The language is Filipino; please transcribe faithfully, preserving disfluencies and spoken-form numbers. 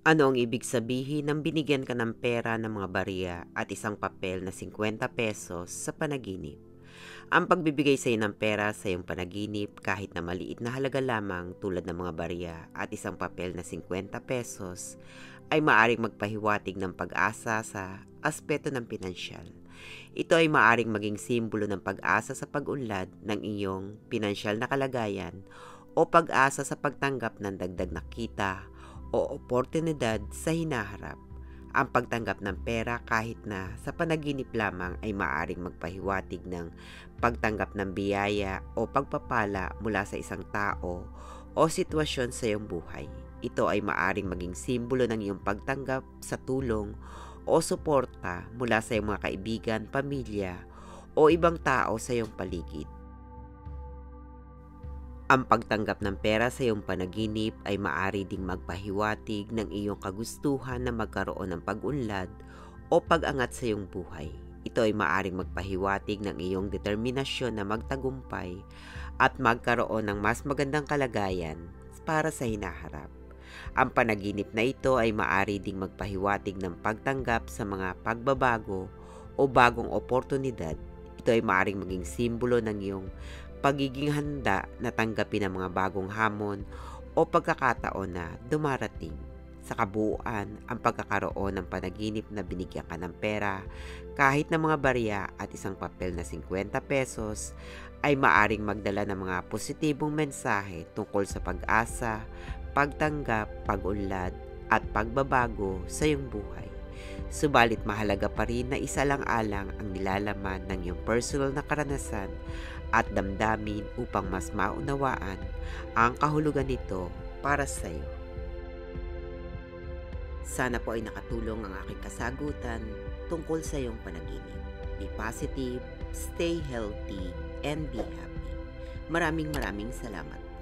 Ano ang ibig sabihin ng binigyan ka ng pera ng mga barya at isang papel na singkwenta pesos sa panaginip? Ang pagbibigay sa iyo ng pera sa iyong panaginip kahit na maliit na halaga lamang tulad ng mga barya at isang papel na singkwenta pesos ay maaring magpahiwatig ng pag-asa sa aspeto ng pinansyal. Ito ay maaring maging simbolo ng pag-asa sa pag-unlad ng iyong pinansyal na kalagayan o pag-asa sa pagtanggap ng dagdag na kita o oportunidad sa hinaharap. Ang pagtanggap ng pera kahit na sa panaginip lamang ay maaring magpahiwatig ng pagtanggap ng biyaya o pagpapala mula sa isang tao o sitwasyon sa iyong buhay. Ito ay maaring maging simbolo ng iyong pagtanggap sa tulong o suporta mula sa iyong mga kaibigan, pamilya o ibang tao sa iyong paligid. Ang pagtanggap ng pera sa iyong panaginip ay maaari ding magpahiwatig ng iyong kagustuhan na magkaroon ng pag-unlad o pag-angat sa iyong buhay. Ito ay maaring magpahiwatig ng iyong determinasyon na magtagumpay at magkaroon ng mas magandang kalagayan para sa hinaharap. Ang panaginip na ito ay maaari ding magpahiwatig ng pagtanggap sa mga pagbabago o bagong oportunidad. Ito ay maaring maging simbolo ng iyong pagiging handa na tanggapin ang mga bagong hamon o pagkakataon na dumarating. Sa kabuuan, ang pagkakaroon ng panaginip na binigyan ka ng pera kahit na mga barya at isang papel na singkwenta pesos ay maaring magdala ng mga positibong mensahe tungkol sa pag-asa, pagtanggap, pag-unlad at pagbabago sa iyong buhay. Subalit mahalaga pa rin na isalang-alang ang nilalaman ng iyong personal na karanasan at damdamin upang mas maunawaan ang kahulugan nito para sa iyo. Sana po ay nakatulong ang aking kasagutan tungkol sa iyong panaginip. Be positive, stay healthy, and be happy. Maraming maraming salamat.